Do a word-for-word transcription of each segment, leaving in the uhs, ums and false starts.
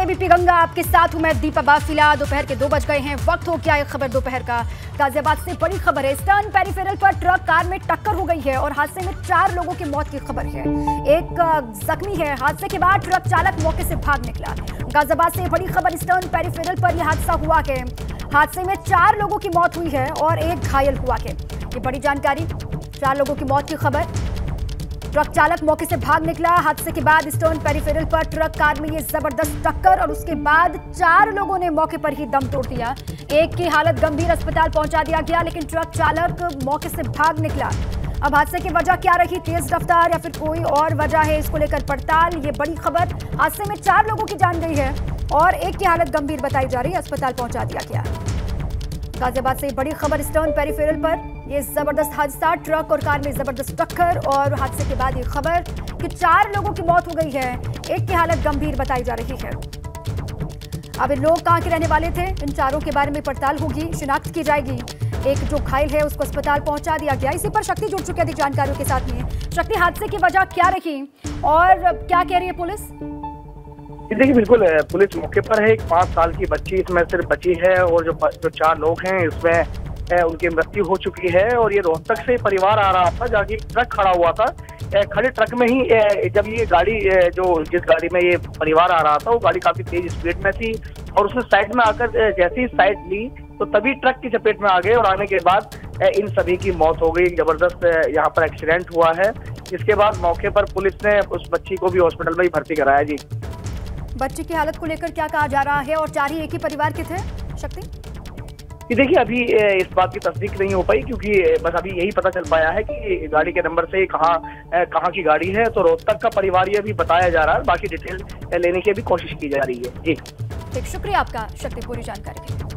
ABP Ganga आपके साथ हूं मैं दीपा बाफिला। दोपहर के दो बज गए हैं, वक्त हो गया है खबर दोपहर का। गाजियाबाद से बड़ी खबर है, स्टर्न पेरिफेरल पर ट्रक कार में टक्कर हो गई है और हादसे में चार लोगों की मौत की खबर है। एक जख्मी है। हादसे के बाद ट्रक चालक मौके से भाग निकला। गाजियाबाद से बड़ी खबर, स्टर्न पेरिफेरल पर यह हादसा हुआ है। हादसे में चार लोगों की मौत हुई है और एक घायल हुआ है। ये बड़ी जानकारी, चार लोगों की मौत की खबर। ट्रक चालक मौके से भाग निकला। हादसे के बाद स्टर्न पेरिफेरल पर ट्रक कार में ये जबरदस्त टक्कर और उसके बाद चार लोगों ने मौके पर ही दम तोड़ दिया। एक की हालत गंभीर, अस्पताल पहुंचा दिया गया, लेकिन ट्रक चालक मौके से भाग निकला। अब हादसे की वजह क्या रही, तेज रफ्तार या फिर कोई और वजह है, इसको लेकर पड़ताल। ये बड़ी खबर, हादसे में चार लोगों की जान गई है और एक की हालत गंभीर बताई जा रही है, अस्पताल पहुंचा दिया गया। गाजियाबाद से बड़ी खबर, स्टर्न पेरिफेरल पर ये जबरदस्त हादसा, ट्रक और कार में जबरदस्त टक्कर और हादसे के बाद ये खबर कि चार लोगों की मौत हो गई है, एक की हालत गंभीर बताई जा रही है। अब इन लोग कहां के रहने वाले थे, इन चारों के बारे में पड़ताल होगी, शिनाख्त की जाएगी। एक जो घायल है उसको अस्पताल पहुंचा दिया गया। इसी पर शक्ति जुड़ चुकी है अधिक जानकारियों के साथ में। शक्ति, हादसे की वजह क्या रही और क्या कह रही है पुलिस? देखिए, बिल्कुल पुलिस मौके पर है। एक पाँच साल की बच्ची इसमें सिर्फ बची है और जो जो चार लोग हैं इसमें उनकी मृत्यु हो चुकी है। और ये रोहतक से परिवार आ रहा था, जहाँ ट्रक खड़ा हुआ था। खड़े ट्रक में ही जब ये गाड़ी, जो जिस गाड़ी में ये परिवार आ रहा था, वो गाड़ी काफी तेज स्पीड में थी और उसने साइड में आकर जैसे ही साइड ली तो तभी ट्रक की चपेट में आ गए और आने के बाद इन सभी की मौत हो गई। जबरदस्त यहाँ पर एक्सीडेंट हुआ है। इसके बाद मौके पर पुलिस ने उस बच्ची को भी हॉस्पिटल में ही भर्ती कराया। जी, बच्ची की हालत को लेकर क्या कहा जा रहा है और चार ही एक ही परिवार के थे? शक्ति, देखिए, अभी इस बात की तस्दीक नहीं हो पाई क्योंकि बस अभी यही पता चल पाया है कि गाड़ी के नंबर से कहाँ कहाँ की गाड़ी है। तो रोहतक का परिवार ये भी बताया जा रहा है, बाकी डिटेल लेने की भी कोशिश की जा रही है। जी ठीक, शुक्रिया आपका शक्ति पूरी जानकारी के लिए।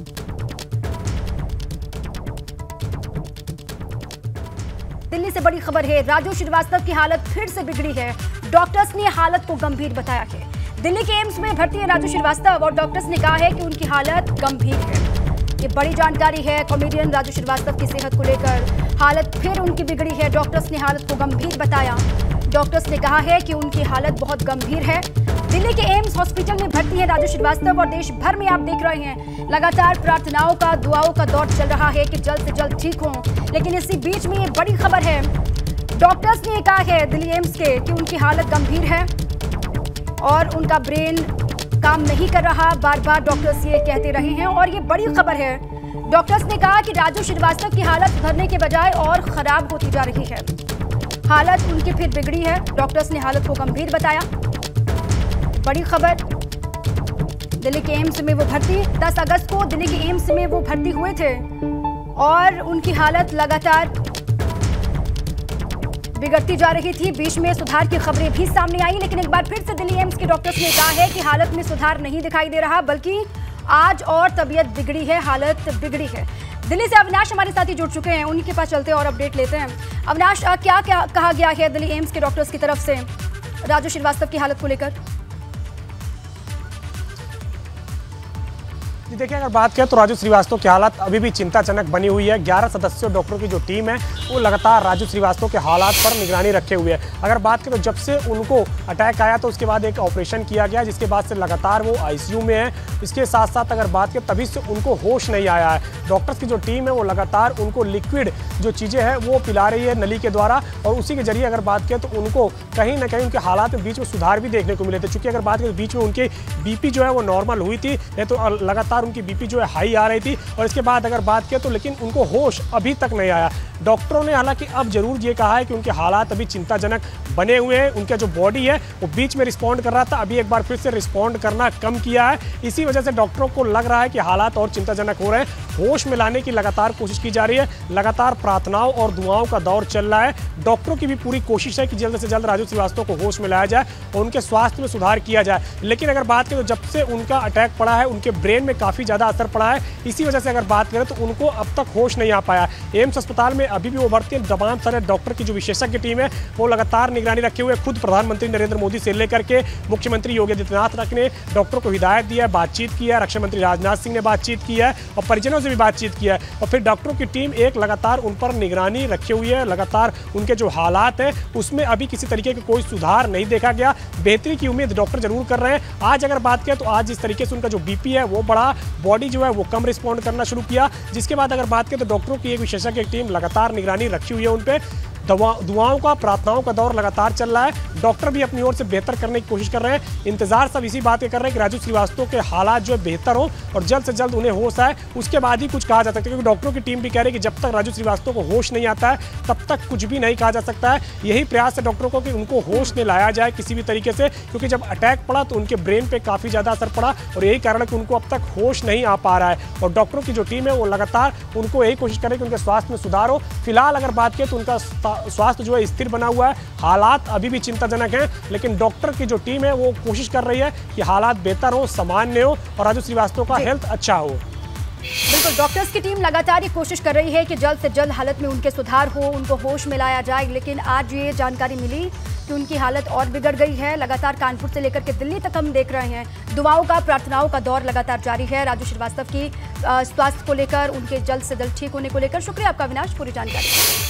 दिल्ली से बड़ी खबर है, राजू श्रीवास्तव की हालत फिर से बिगड़ी है। डॉक्टर्स ने हालत को गंभीर बताया है। दिल्ली के एम्स में भर्ती है राजू श्रीवास्तव और डॉक्टर्स ने कहा है कि उनकी हालत गंभीर है। ये बड़ी जानकारी है। कॉमेडियन राजू श्रीवास्तव की सेहत को लेकर हालत फिर उनकी बिगड़ी है। डॉक्टर्स ने हालत को गंभीर बताया। डॉक्टर्स ने कहा है कि उनकी हालत बहुत गंभीर है। दिल्ली के एम्स हॉस्पिटल में भर्ती है राजू श्रीवास्तव और देश भर में आप देख रहे हैं लगातार प्रार्थनाओं का, दुआओं का दौर चल रहा है कि जल्द से जल्द ठीक हों। लेकिन इसी बीच में ये बड़ी खबर है, डॉक्टर्स ने कहा है दिल्ली एम्स के कि उनकी हालत गंभीर है और उनका ब्रेन काम नहीं कर रहा। बार बार डॉक्टर्स ये कहते रहे हैं और ये बड़ी खबर है। डॉक्टर्स ने कहा कि राजू श्रीवास्तव की हालत सुधरने के बजाय और खराब होती जा रही है। हालत उनकी फिर बिगड़ी है। डॉक्टर्स ने हालत को गंभीर बताया। बड़ी खबर, दिल्ली के एम्स में वो भर्ती, दस अगस्त को दिल्ली के एम्स में वो भर्ती हुए थे और उनकी हालत लगातार बिगड़ती जा रही थी। बीच में सुधार की खबरें भी सामने आई, लेकिन एक बार फिर से दिल्ली एम्स के डॉक्टर्स ने कहा है कि हालत में सुधार नहीं दिखाई दे रहा, बल्कि आज और तबीयत बिगड़ी है, हालत बिगड़ी है। दिल्ली से अविनाश हमारे साथ ही जुड़ चुके हैं, उन्हीं के पास चलते हैं और अपडेट लेते हैं। अविनाश, क्या क्या कहा गया है दिल्ली एम्स के डॉक्टर्स की तरफ से राजू श्रीवास्तव की हालत को लेकर? देखिए, अगर बात करें तो राजू श्रीवास्तव की हालत अभी भी चिंताजनक बनी हुई है। ग्यारह सदस्यों डॉक्टरों की जो टीम है वो लगातार राजू श्रीवास्तव के हालात पर निगरानी रखे हुए है। अगर बात करें तो जब से उनको अटैक आया तो उसके बाद एक ऑपरेशन किया गया, जिसके बाद से लगातार वो आईसीयू में है। इसके साथ साथ अगर बात करें तभी से उनको होश नहीं आया है। डॉक्टर्स की जो टीम है वो लगातार उनको लिक्विड जो चीज़ें हैं वो पिला रही है नली के द्वारा और उसी के जरिए अगर बात करें तो उनको कहीं ना कहीं उनके हालात में बीच में सुधार भी देखने को मिले थे। चूँकि अगर बात करें बीच में उनकी बीपी जो है वो नॉर्मल हुई थी, नहीं तो लगातार उनकी बीपी जो है हाई आ रही थी और इसके बाद अगर बात करें तो लेकिन उनको होश अभी तक नहीं आया। डॉक्टरों ने हालांकि अब जरूर ये कहा है कि उनके हालात अभी चिंताजनक बने हुए हैं। उनका जो बॉडी है वो बीच में रिस्पॉन्ड कर रहा था, अभी एक बार फिर से रिस्पॉन्ड करना कम किया है। इसी वजह से डॉक्टरों को लग रहा है कि हालात और चिंताजनक हो रहे हैं। होश में लाने की लगातार कोशिश की जा रही है, लगातार प्रार्थनाओं और दुआओं का दौर चल रहा है। डॉक्टरों की भी पूरी कोशिश है कि जल्द से जल्द राजू श्रीवास्तव को होश में लाया जाए और उनके स्वास्थ्य में सुधार किया जाए। लेकिन अगर बात करें तो जब से उनका अटैक पड़ा है उनके ब्रेन में काफ़ी ज़्यादा असर पड़ा है। इसी वजह से अगर बात करें तो उनको अब तक होश नहीं आ पाया। एम्स अस्पताल में अभी भी वो भर्ती है। तमाम सारे डॉक्टर की जो विशेषज्ञ टीम है वो लगातार निगरानी रखे हुए। खुद प्रधानमंत्री नरेंद्र मोदी से लेकर के मुख्यमंत्री योगी आदित्यनाथ ने डॉक्टरों को हिदायत दी है, बातचीत की है, रक्षा मंत्री राजनाथ सिंह ने बातचीत की है और परिजनों से भी बातचीत किया है और फिर डॉक्टरों की टीम एक लगातार उन पर निगरानी रखे हुई है। लगातार उनके जो हालात है उसमें अभी किसी तरीके का कोई सुधार नहीं देखा गया। बेहतरी की उम्मीद डॉक्टर जरूर कर रहे हैं। आज अगर बात करें तो आज जिस तरीके से उनका जो बीपी है वो बढ़ा, बॉडी जो है वो कम रिस्पॉन्ड करना शुरू किया, जिसके बाद अगर बात करें तो डॉक्टरों की एक विशेषज्ञ टीम लगातार निगरानी रखी हुई है उन पर। दवा दुआओं का, प्रार्थनाओं का दौर लगातार चल रहा है। डॉक्टर भी अपनी ओर से बेहतर करने की कोशिश कर रहे हैं। इंतजार सब इसी बात के कर रहे हैं कि राजू श्रीवास्तव के हालात जो है बेहतर हो और जल्द से जल्द उन्हें होश आए, उसके बाद ही कुछ कहा जा सकता है। क्योंकि डॉक्टरों की टीम भी कह रही है कि जब तक राजू श्रीवास्तव को होश नहीं आता है तब तक कुछ भी नहीं कहा जा सकता है। यही प्रयास है डॉक्टरों को कि उनको होश में लाया जाए किसी भी तरीके से, क्योंकि जब अटैक पड़ा तो उनके ब्रेन पर काफ़ी ज़्यादा असर पड़ा और यही कारण है कि उनको अब तक होश नहीं आ पा रहा है। और डॉक्टरों की जो टीम है वो लगातार उनको यही कोशिश करे कि उनके स्वास्थ्य में सुधार हो। फिलहाल अगर बात करें तो उनका स्वास्थ्य जो है स्थिर बना हुआ है। हालात अभी भी चिंताजनक हैं, लेकिन डॉक्टर की जो टीम है वो कोशिश कर रही है कि हालात बेहतर हो, सामान्य हो और राजू श्रीवास्तव का हेल्थ अच्छा हो। बिल्कुल, डॉक्टर्स की टीम लगातार ये कोशिश कर रही है कि जल्द से जल्द हालत में उनके सुधार हो, उनको होश में लाया जाए। लेकिन आज ये जानकारी मिली कि उनकी हालत और बिगड़ गई है। लगातार कानपुर से लेकर के दिल्ली तक हम देख रहे हैं दुआओं का, प्रार्थनाओं का दौर लगातार जारी है राजू श्रीवास्तव की स्वास्थ्य को लेकर, उनके जल्द से जल्द ठीक होने को लेकर। शुक्रिया आपका अविनाश, पूरी जानकारी।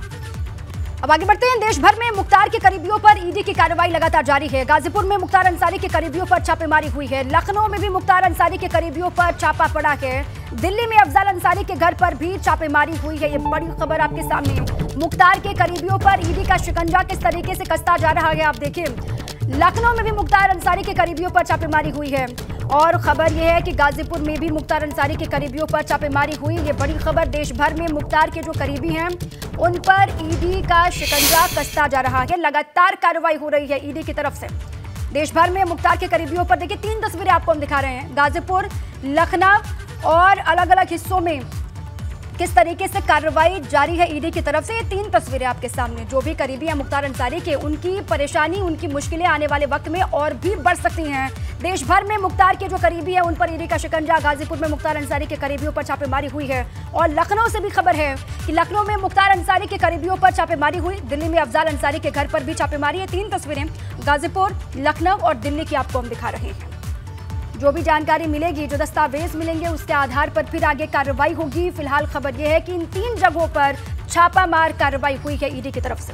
अब आगे बढ़ते हैं। देश भर में मुख्तार के करीबियों पर ईडी की कार्रवाई लगातार जारी है। गाजीपुर में मुख्तार अंसारी के करीबियों पर छापेमारी हुई है। लखनऊ में भी मुख्तार अंसारी के करीबियों पर छापा पड़ा है। दिल्ली में अफजल अंसारी के घर पर भी छापेमारी हुई है। ये बड़ी खबर आपके सामने। मुख्तार के करीबियों पर ईडी का शिकंजा किस तरीके से कसता जा रहा है आप देखिए। लखनऊ में भी मुख्तार अंसारी के करीबियों पर छापेमारी हुई है और खबर यह है कि गाजीपुर में भी मुख्तार अंसारी के करीबियों पर छापेमारी हुई। ये बड़ी खबर। देश भर में मुख्तार के जो करीबी हैं उन पर ईडी का शिकंजा कसता जा रहा है। लगातार कार्रवाई हो रही है ईडी की तरफ से। देश भर में मुख्तार के करीबियों पर देखिए, तीन तस्वीरें आपको हम दिखा रहे हैं। गाजीपुर, लखनऊ और अलग अलग हिस्सों में किस तरीके से कार्रवाई जारी है ईडी की तरफ से। ये तीन तस्वीरें आपके सामने। जो भी करीबी हैं मुख्तार अंसारी के, उनकी परेशानी, उनकी मुश्किलें आने वाले वक्त में और भी बढ़ सकती हैं। देश भर में मुख्तार के जो करीबी है उन पर ईडी का शिकंजा। गाजीपुर में मुख्तार अंसारी के करीबियों पर छापेमारी हुई है और लखनऊ से भी खबर है कि लखनऊ में मुख्तार अंसारी के करीबियों पर छापेमारी हुई। दिल्ली में अफजल अंसारी के घर पर भी छापेमारी है। तीन तस्वीरें गाजीपुर, लखनऊ और दिल्ली की आपको हम दिखा रहे हैं। जो भी जानकारी मिलेगी, जो दस्तावेज मिलेंगे, उसके आधार पर फिर आगे कार्रवाई होगी। फिलहाल खबर यह है कि इन तीन जगहों पर छापामार कार्रवाई हुई है ईडी की तरफ से।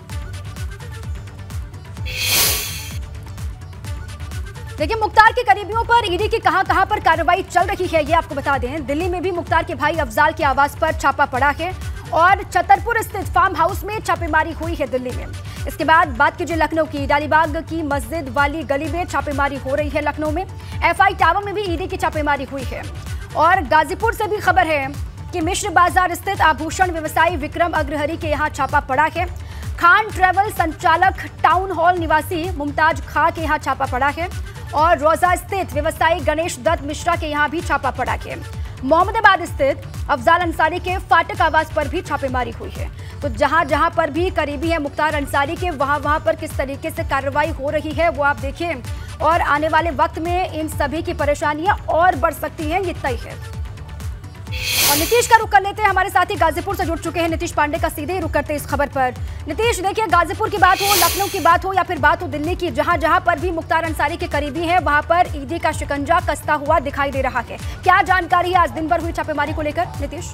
देखिए, मुख्तार के करीबियों पर ईडी की कहां कहां पर कार्रवाई चल रही है ये आपको बता दें। दिल्ली में भी मुख्तार के भाई अफजाल के आवास पर छापा पड़ा है और छतरपुर स्थित फार्म हाउस में छापेमारी हुई है दिल्ली में। इसके बाद बात कीजिए लखनऊ की, डालीबाग की मस्जिद वाली गली में छापेमारी हो रही है लखनऊ में। एफआई टावर में भी ईडी की छापेमारी हुई है। और गाजीपुर से भी खबर है कि मिश्र बाजार स्थित आभूषण व्यवसायी विक्रम अग्रहरी के यहाँ छापा पड़ा है। खान ट्रेवल संचालक टाउन हॉल निवासी मुमताज खां के यहाँ छापा पड़ा है और रोजा स्थित व्यवसायी गणेश दत्त मिश्रा के यहाँ भी छापा पड़ा है। मोहम्मदाबाद स्थित अफजाल अंसारी के फाटक आवास पर भी छापेमारी हुई है। तो जहां जहां पर भी करीबी है मुख्तार अंसारी के, वहां वहां पर किस तरीके से कार्रवाई हो रही है वो आप देखिए। और आने वाले वक्त में इन सभी की परेशानियां और बढ़ सकती हैं, ये तय है। और नीतीश का रुख कर लेते हैं। हमारे साथी गाजीपुर से जुड़ चुके हैं नीतीश पांडे का, सीधे ही रुख करते हैं इस खबर पर। नीतीश, देखिए, गाजीपुर की बात हो, लखनऊ की बात हो या फिर बात हो दिल्ली की, जहां जहां पर भी मुख्तार अंसारी के करीबी हैं वहां पर ईडी का शिकंजा कसता हुआ दिखाई दे रहा है। क्या जानकारी है आज दिन भर हुई छापेमारी को लेकर नीतीश?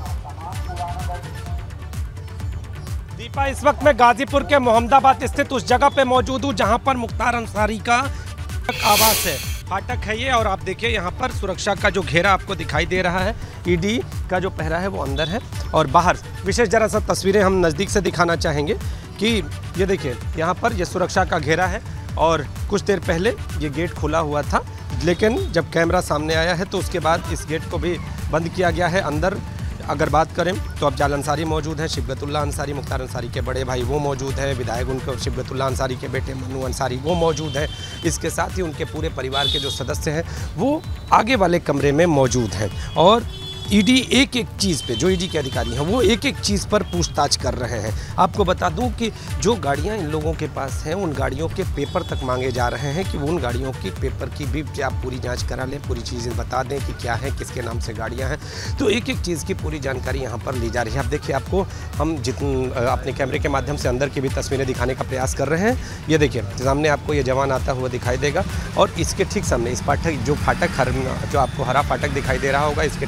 दीपा, इस वक्त मैं गाजीपुर के मोहम्मदाबाद स्थित उस जगह पे मौजूद हूँ जहां पर मुख्तार अंसारी का आवास है। फाटक है ये और आप देखिए यहाँ पर सुरक्षा का जो घेरा आपको दिखाई दे रहा है, ईडी का जो पहरा है वो अंदर है और बाहर विशेष जरा सा तस्वीरें हम नज़दीक से दिखाना चाहेंगे कि ये देखिए यहाँ पर ये सुरक्षा का घेरा है और कुछ देर पहले ये गेट खुला हुआ था, लेकिन जब कैमरा सामने आया है तो उसके बाद इस गेट को भी बंद किया गया है। अंदर अगर बात करें तो अफजाल अंसारी मौजूद है, शिबगतुल्लाह अंसारी मुख्तार अंसारी के बड़े भाई वो मौजूद है, विधायक उनके शिबगतुल्लाह अंसारी के बेटे मनु अंसारी वो मौजूद है। इसके साथ ही उनके पूरे परिवार के जो सदस्य हैं वो आगे वाले कमरे में मौजूद हैं और ईडी एक एक चीज़ पे, जो ईडी के अधिकारी हैं वो एक एक चीज़ पर पूछताछ कर रहे हैं। आपको बता दूं कि जो गाड़ियां इन लोगों के पास हैं उन गाड़ियों के पेपर तक मांगे जा रहे हैं कि वो उन गाड़ियों की पेपर की भी आप पूरी जांच करा लें, पूरी चीज़ें बता दें कि क्या है, किसके नाम से गाड़ियां हैं। तो एक एक चीज़ की पूरी जानकारी यहाँ पर ली जा रही है। आप देखिए, आपको हम जितने अपने कैमरे के माध्यम से अंदर की भी तस्वीरें दिखाने का प्रयास कर रहे हैं। ये देखिए सामने आपको ये जवान आता हुआ दिखाई देगा और इसके ठीक सामने इस फाटक जो फाटक हर जो आपको हरा फाटक दिखाई दे रहा होगा, इसके ठीक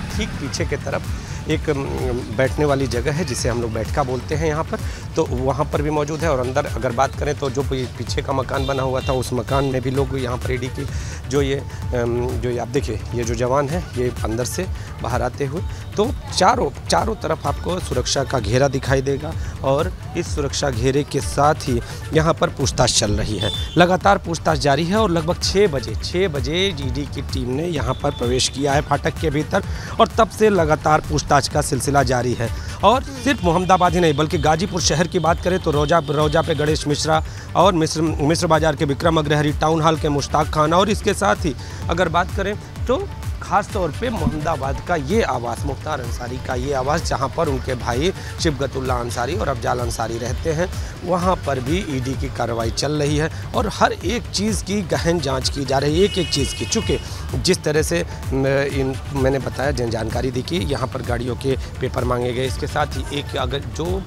पीछे की तरफ एक बैठने वाली जगह है जिसे हम लोग बैठका बोलते हैं यहाँ पर, तो वहाँ पर भी मौजूद है। और अंदर अगर बात करें तो जो पीछे का मकान बना हुआ था उस मकान में भी लोग यहाँ पर ईडी की जो ये जो ये आप देखिए ये जो जवान है ये अंदर से बाहर आते हुए, तो चारों चारों तरफ आपको सुरक्षा का घेरा दिखाई देगा। और इस सुरक्षा घेरे के साथ ही यहाँ पर पूछताछ चल रही है, लगातार पूछताछ जारी है। और लगभग छः बजे छः बजे ईडी की टीम ने यहाँ पर प्रवेश किया है फाटक के भीतर, और तब से लगातार पूछताछ का सिलसिला जारी है। और सिर्फ मोहम्मदाबाद ही नहीं बल्कि गाजीपुर शहर की बात करें तो रोजा रोजा पे गणेश मिश्रा और मिश्र मिश्र बाजार के विक्रम अग्रहरी, टाउन हॉल के मुश्ताक खान, और इसके साथ ही अगर बात करें तो ख़ास तौर पे मोहम्मदाबाद का ये आवास, मुख्तार अंसारी का ये आवास जहाँ पर उनके भाई शिबगतुल्लाह अंसारी और अफजाल अंसारी रहते हैं, वहाँ पर भी ईडी की कार्रवाई चल रही है। और हर एक चीज़ की गहन जांच की जा रही है, एक एक चीज़ की। चूँकि जिस तरह से इन मैंने बताया जन जानकारी दी कि यहाँ पर गाड़ियों के पेपर मांगे गए, इसके साथ ही एक अगर जो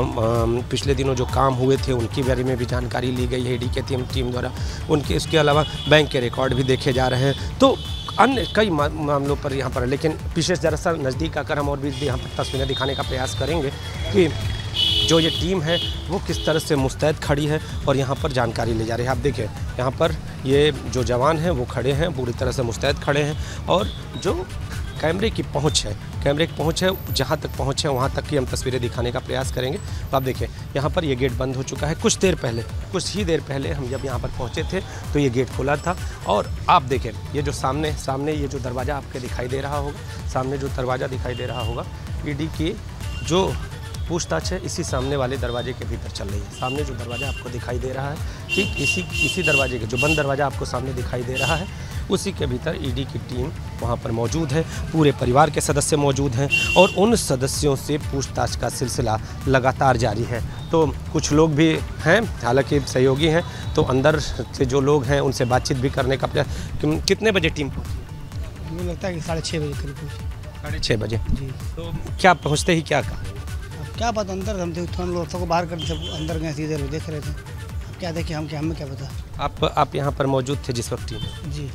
पिछले दिनों जो काम हुए थे उनके बारे में भी जानकारी ली गई है ईडी के टीम टीम द्वारा, उनके इसके अलावा बैंक के रिकॉर्ड भी देखे जा रहे हैं, तो अन्य कई मामलों पर यहाँ पर। लेकिन पीछे ज़रा सा नज़दीक आकर हम और भी यहाँ पर तस्वीरें दिखाने का प्रयास करेंगे कि जो ये टीम है वो किस तरह से मुस्तैद खड़ी है और यहाँ पर जानकारी ले जा रही है। आप देखिए यहाँ पर ये जो जवान हैं वो खड़े हैं, पूरी तरह से मुस्तैद खड़े हैं। और जो कैमरे की पहुंच है कैमरे की पहुंच है जहां तक पहुंच है वहां तक की हम तस्वीरें दिखाने का प्रयास करेंगे। तो आप देखिए यहाँ पर ये गेट बंद हो चुका है। कुछ देर पहले कुछ ही देर पहले हम जब यहाँ पर पहुंचे थे तो ये गेट खुला था। और आप देखें ये जो सामने सामने ये जो दरवाज़ा आपके दिखाई दे रहा होगा, सामने जो दरवाज़ा दिखाई दे रहा होगा, ईडी की जो पूछताछ है इसी सामने वाले दरवाजे के भीतर चल रही है। सामने जो दरवाज़ा आपको दिखाई दे रहा है, ठीक इसी इसी दरवाजे के जो बंद दरवाज़ा आपको सामने दिखाई दे रहा है, उसी के भीतर ईडी की टीम वहां पर मौजूद है। पूरे परिवार के सदस्य मौजूद हैं और उन सदस्यों से पूछताछ का सिलसिला लगातार जारी है। तो कुछ लोग भी हैं, हालांकि सहयोगी हैं, तो अंदर से जो लोग हैं उनसे बातचीत भी करने का प्रयास। कितने बजे टीम पहुँची? मुझे लगता है कि साढ़े छः बजे करीब पहुँची। साढ़े छः बजे जी। तो क्या पहुँचते ही क्या कहा? क्या पता, अंदर हम थे, हम लोग सबको बाहर कर सब अंदर गए, सीधे लोग देख रहे थे। क्या देखे हम, क्या हमें क्या पता। आप आप यहाँ पर मौजूद थे जिस वक्त टीम? जी।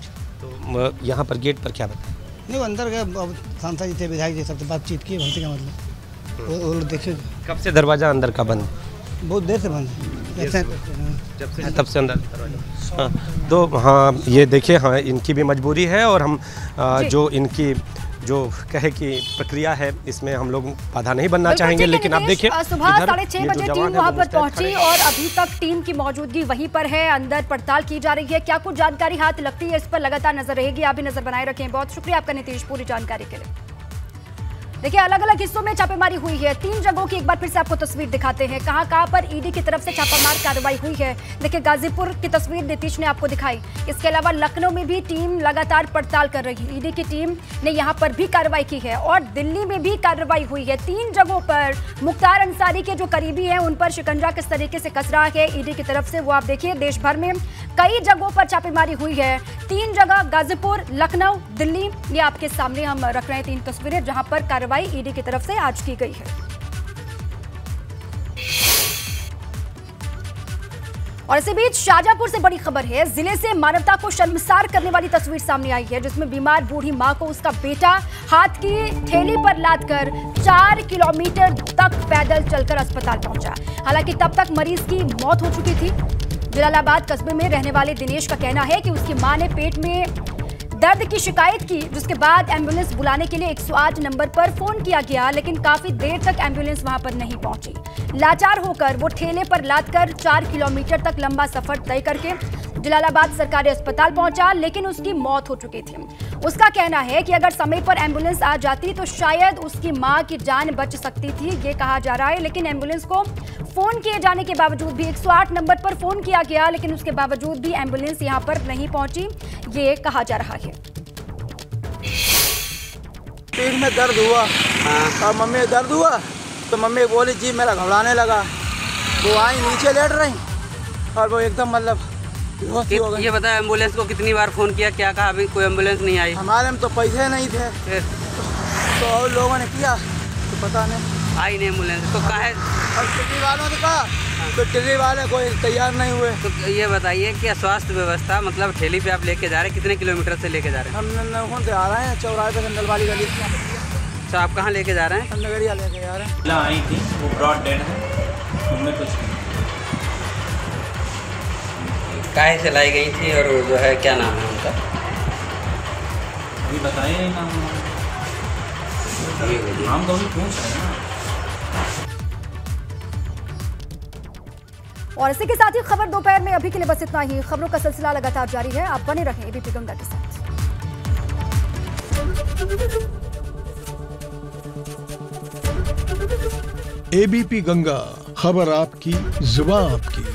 तो यहाँ पर गेट पर क्या बताया? नहीं, वो अंदर गए, सांसद जी थे, विधायक जी, सबसे बातचीत की। भलते का मतलब वो लोग देखे। कब से दरवाज़ा अंदर का बंद? बहुत देर से बंद, जब से तब से अंदर दरवाजा। हाँ, तो हाँ ये देखिए, हाँ इनकी भी मजबूरी है और हम आ, जो इनकी जो कहे कि प्रक्रिया है इसमें हम लोग बाधा नहीं बनना चाहेंगे। लेकिन आप देखिए सुबह साढ़े छह बजे टीम वहां पर पहुंची और अभी तक टीम की मौजूदगी वहीं पर है, अंदर पड़ताल की जा रही है। क्या कुछ जानकारी हाथ लगती है, इस पर लगातार नजर रहेगी। आप भी नजर बनाए रखें। बहुत शुक्रिया आपका नीतीश, पूरी जानकारी के लिए। देखिए अलग अलग हिस्सों में छापेमारी हुई है। तीन जगहों की एक बार फिर से आपको तस्वीर दिखाते हैं, कहां कहां पर ईडी की तरफ से छापामार कार्रवाई हुई है। देखिए गाजीपुर की तस्वीर नीतीश ने आपको दिखाई। इसके अलावा लखनऊ में भी टीम लगातार पड़ताल कर रही है। ईडी की टीम ने यहां पर भी कार्रवाई की है और दिल्ली में भी कार्रवाई हुई है। तीन जगहों पर मुख्तार अंसारी के जो करीबी हैं उन पर शिकंजा किस तरीके से कस रहा है ईडी की तरफ से, वो आप देखिए। देश भर में कई जगहों पर छापेमारी हुई है। तीन जगह गाजीपुर, लखनऊ, दिल्ली, ये आपके सामने हम रख रहे हैं तीन तस्वीरें जहां पर कार्रवाई ईडी की तरफ से आज की गई है। और इसी बीच शाहजहांपुर से बड़ी खबर है। जिले से मानवता को शर्मसार करने वाली तस्वीर सामने आई है, जिसमें बीमार बूढ़ी मां को उसका बेटा हाथ की थैली पर लादकर चार किलोमीटर तक पैदल चलकर अस्पताल पहुंचा। हालांकि तब तक मरीज की मौत हो चुकी थी। जलालाबाद कस्बे में रहने वाले दिनेश का कहना है कि उसकी मां ने पेट में दर्द की शिकायत की, जिसके बाद एम्बुलेंस बुलाने के लिए एक सौ आठ नंबर पर फोन किया गया, लेकिन काफी देर तक एम्बुलेंस वहां पर नहीं पहुंची। लाचार होकर वो ठेले पर लादकर चार किलोमीटर तक लंबा सफर तय करके जलालाबाद सरकारी अस्पताल पहुंचा, लेकिन उसकी मौत हो चुकी थी। उसका कहना है कि अगर समय पर एम्बुलेंस आ जाती तो शायद उसकी मां की जान बच सकती थी, ये कहा जा रहा है। लेकिन एम्बुलेंस को फोन किए जाने के बावजूद भी एक सौ आठ नंबर पर फोन किया गया, लेकिन उसके बावजूद भी एम्बुलेंस यहां पर नहीं पहुंची, ये कहा जा रहा है। पेट में दर्द हुआ और मम्मी दर्द हुआ तो मम्मी बोली जी मेरा घबराने लगा। वो आई नीचे लेट रही और वो एकदम मतलब ये बताया एम्बुलेंस को कितनी बार फोन किया, क्या कहा? अभी कोई एम्बुलेंस नहीं आई। हमारे में तो पैसे नहीं थे। फिर तो और लोगों ने किया तो पता नहीं आई नहीं एम्बुलेंस। तो कहा है और टिल्ली वालों ने कहा तो टिल्ली वाले कोई तैयार नहीं हुए। तो ये बताइए कि स्वास्थ्य व्यवस्था मतलब ठेली पे आप लेके जा रहे हैं, कितने किलोमीटर से लेके जा रहे हैं? हम नहुन से आ रहे हैं, चौराहे पे गंदल वाली गली अच्छा, आप कहाँ लेके जा रहे हैं? हम नगरिया लेके जा रहे हैं। आई थी वो ब्रॉड डेड है, उनमें कुछ नहीं। काहे से लाई गई थी और जो है क्या नाम है उनका? अभी बताइए ही नाम, हम तो अभी पूछ रहे हैं ना। और इसी के साथ ही खबर दोपहर में अभी के लिए बस इतना ही। खबरों का सिलसिला लगातार जारी है, आप बने रहें एबीपी गंगा के साथ। एबीपी गंगा, खबर आपकी, जुबान आपकी।